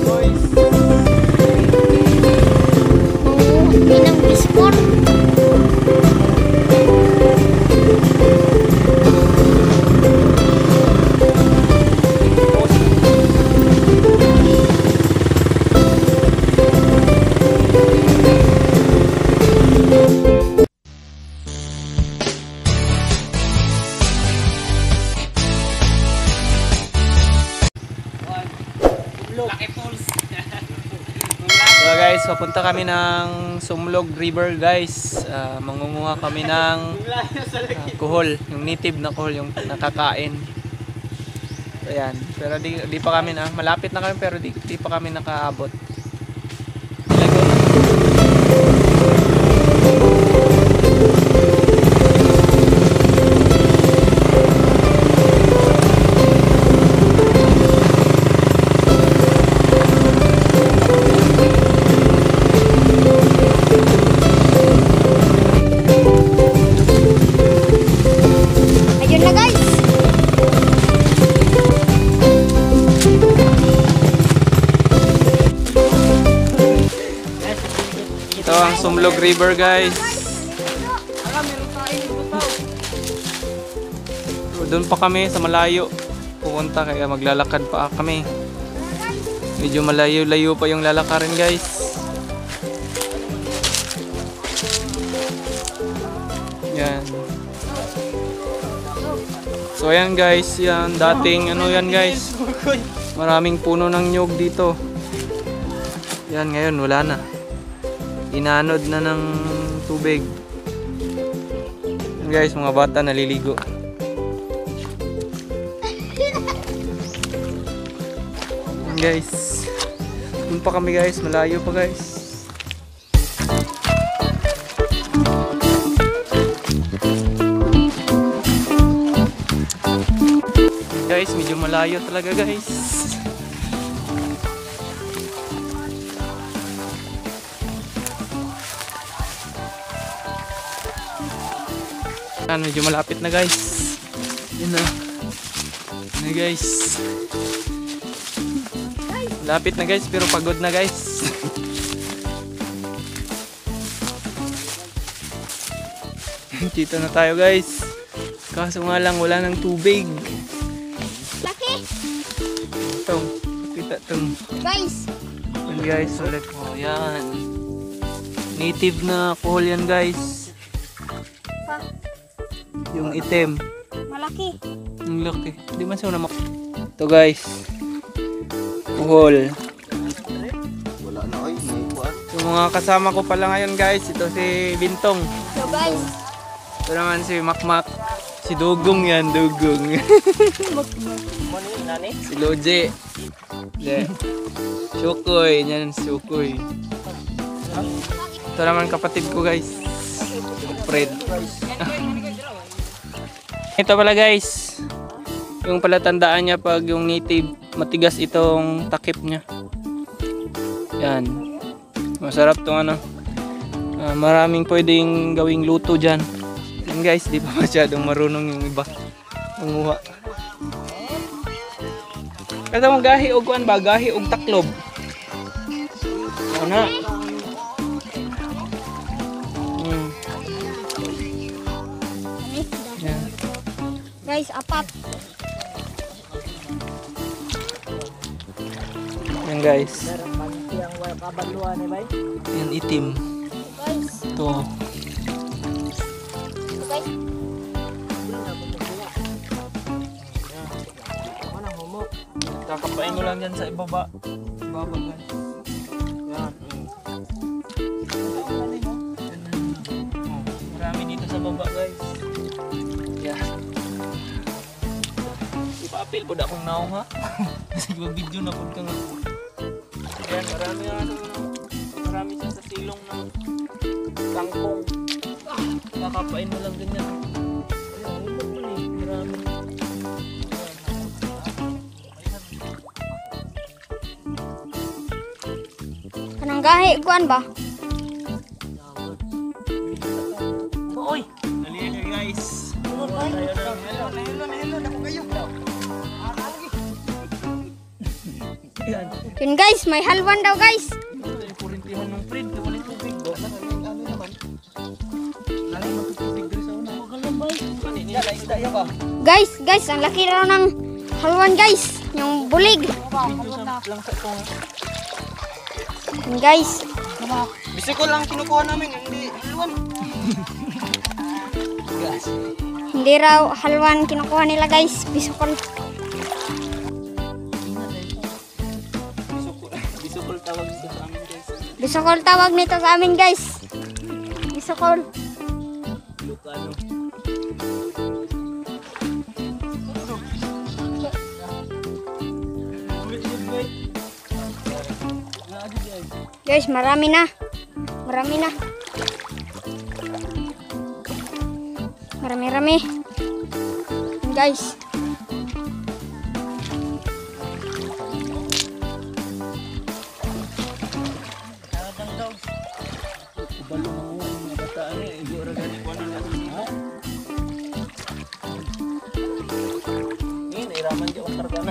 boys. Pinang biskor. So guys, papunta kami ng Sumlog River guys. Mangunguha kami ng kuhol, yung native na kuhol, yung nakakain. So yan, pero di pa kami na, malapit na kami pero di pa kami nakaabot. Ito ang Sumlog River guys. Doon pa kami sa malayo pupunta kaya maglalakad pa kami. Medyo malayo-layo pa yung lalakarin guys. Yan. So ayan guys, yan dating ano yan guys. Maraming puno ng nyug dito. Yan ngayon wala na. Inanod na ng tubig. Yan guys, mga bata naliligo. Yan guys. Doon pa kami guys, malayo pa guys. Guys, medyo malayo talaga guys. Medyo malapit na guys. Yun na. Yun na guys. Malapit na guys pero pagod na guys. Dito na tayo guys. Kaso nga lang wala ng tubig. Laki. Itong. Kita itong. Guys. Yan guys. Ulit po. Yan. Native na kuhol yan guys. Pa. Yung itim. Malaki. Ang laki. Hindi man siya namak. Ito guys. Kuhol. Wala na ay. Yung mga kasama ko pala ngayon guys. Ito si Bintong. So guys. Ito naman si Makmak. Si Dugong yan. Dugong. Si Loje. Shukoy. Yan si Shukoy. Ito naman kapatid ko guys. Fred. Ito pala guys, yung pala tandaan niya pag yung native matigas itong takip niya. Yan. Masarap tong ano. Maraming pwedeng gawing luto dyan. Yan guys, di pa masyadong marunong yung iba. Manguha. Kasi mo gahi o kuan ba? Gahi o taklob. Ano? Guys, apat. Yan guys. Yan itim. Guys. Ito. Guys. Kakapain mo lang yan sa ibaba. Ibaba guys. Yan. Marami dito sa baba guys. Yan. Ipapil po na akong naong ha. Kasi mag-video na po ka nga. Yan, marami siya sa silong ng kangkong. Kakapain mo lang ganyan. Ayan, hulog mo eh. Marami. Kanang gahi, kuan ba? Oy! Naliyan ka guys. Hello, ako kayo. Yan. Yun guys, may halwan daw guys. Ay, kurintihan ng friend, kaya wala tubig ba? Ano naman? Lalay magtutubig dito sa una. Magalambay. Kanina, isda yan ba? Guys, ang laki raw ng halwan guys. Yung bulig. Video sa langsa ko. Yun guys. Bisi ko lang kinukuha namin, hindi halwan. Gas. Hindi raw halwan kinukuha nila guys. Bisukol. Bisukol tawag dito sa amin guys. Bisukol tawag nito sa amin guys. Bisukol. Lucano. Guys, marami na. Marami na. Marami-rami. Yun, guys. Balo mga mga bataan eh. Hindi orang gani ko na natin. Ini nairaman di otar kana.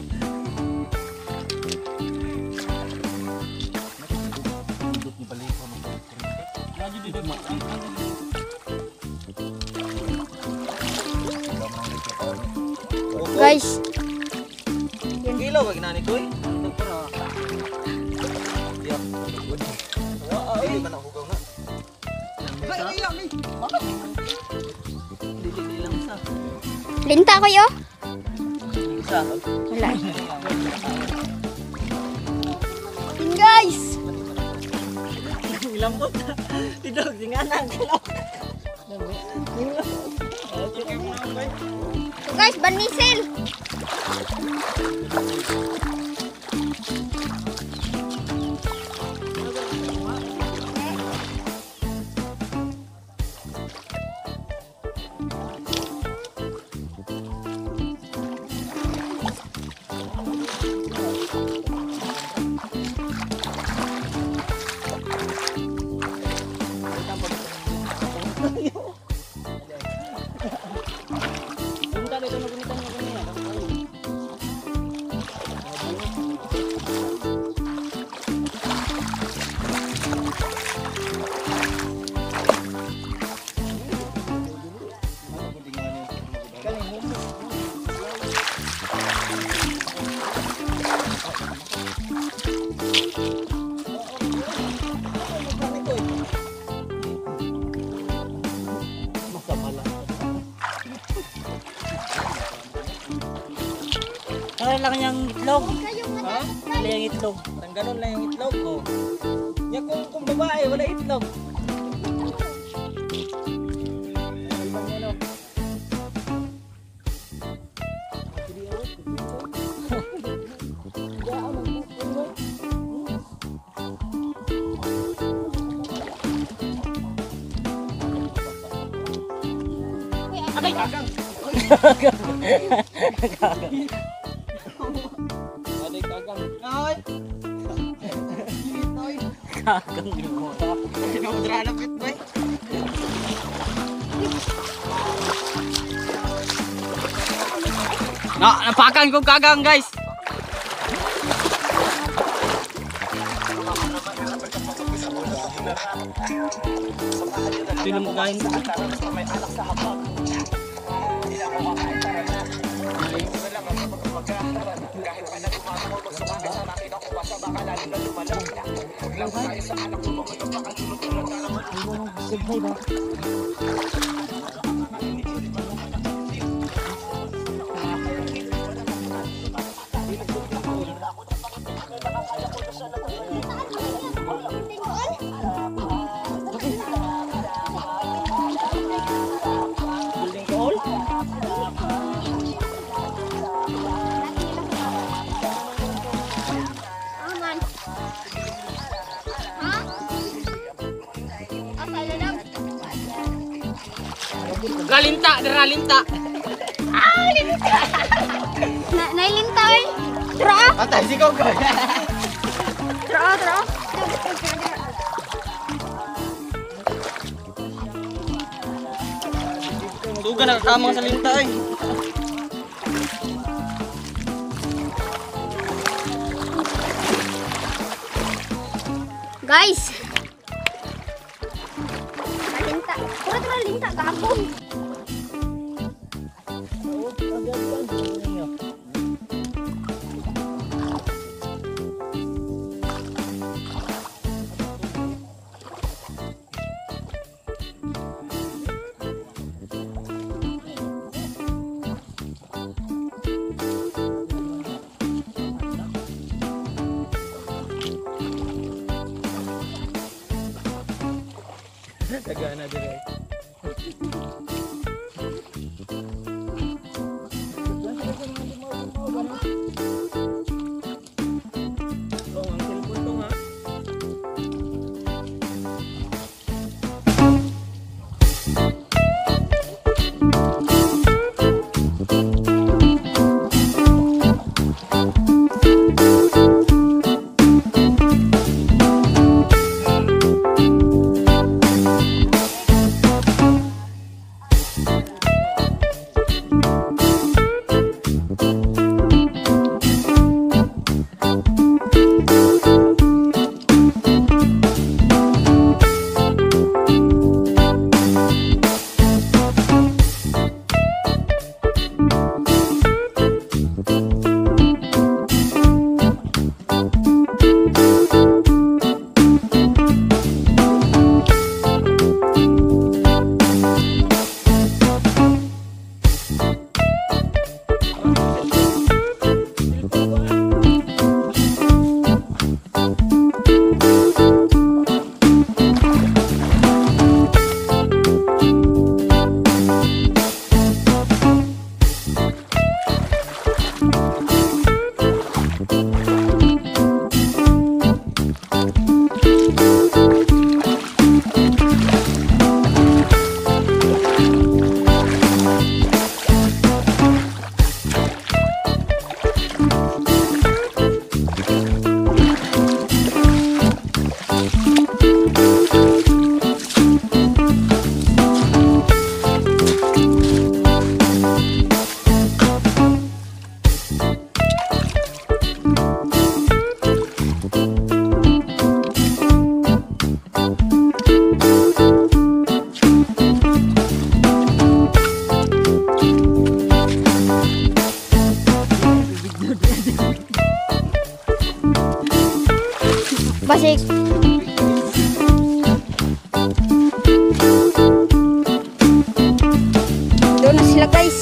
Guys. Kilo ba ginani ko eh? Ano para? Tiyak. Ay, man ako na. Dili lang sa. Linta ko yo. Isa. Wala. Yun, guys. Ilambot. Tidog singanang kalaw. So, guys, banisil. Kaya lang yung itlog. Ha? Wala yung itlog. Tanggalon lang yung itlog. Oh. Yan kung babae, wala itlog. Abay, kagang. Aday kagang. Ay. Kagang mo. Kinudra na bit boy. Napakan ko kagang guys. Film kain. Aman. Ha? Asa lalab? Galinta, deralinta. Nailinta eh. Tro. Atay sigaw ko. Tro. Dugan na tamang sa linta eh. Guys. Linta. Pura linta gapon. Tagaan na dire. Oh, ang cellphone to ha. Basik. Doon na sila guys.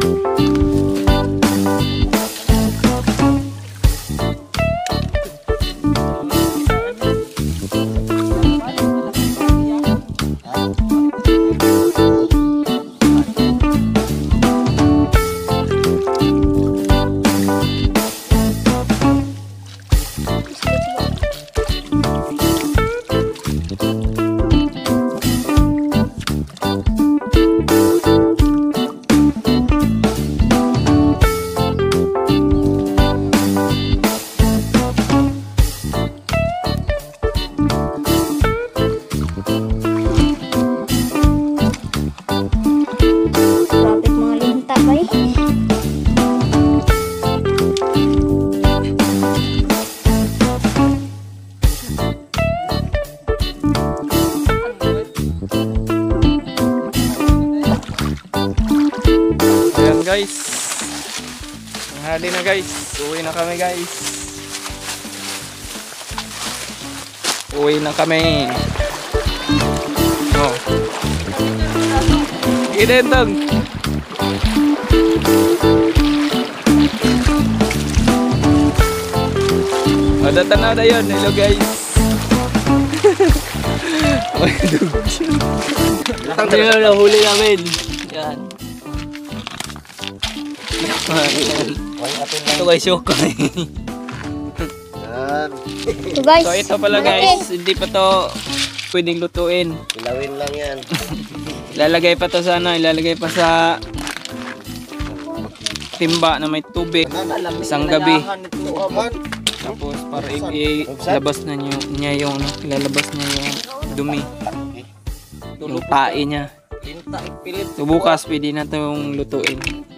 Guys, tanghali na guys, uwi na kami guys, uwi na kami. Oh, identong ada tanaw na yun. Hello guys. Ito yung nahuli namin. Yan. Ito guys, yung So guys, so ito pala guys, hindi pa to pwedeng lutuin. Ilawin lang yan. Ilalagay pa to sa ano, ilalagay pa sa timba na may tubig isang gabi. Tapos para ilabas na niya yung ilalabas niya yung dumi. Yung pae niya. So bukas pwede na itong lutuin.